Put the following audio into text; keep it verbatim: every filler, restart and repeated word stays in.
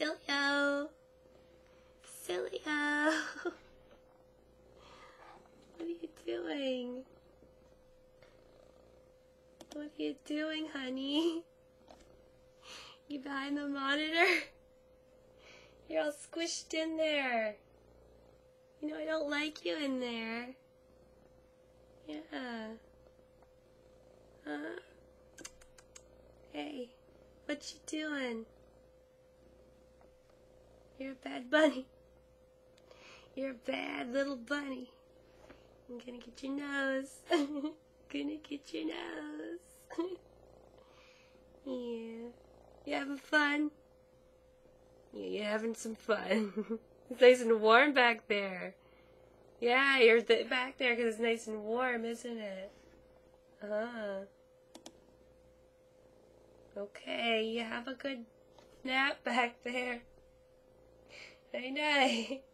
Silly-o. Silly-o. What are you doing? What are you doing, honey? You behind the monitor? You're all squished in there. You know I don't like you in there. Yeah. Huh? Hey, what you doing? You're a bad bunny. You're a bad little bunny. I'm gonna get your nose. Gonna get your nose. Yeah. You having fun? Yeah, you're having some fun. It's nice and warm back there. Yeah, you're th back there because it's nice and warm, isn't it? Uh-huh. Okay, you have a good nap back there. Night-night.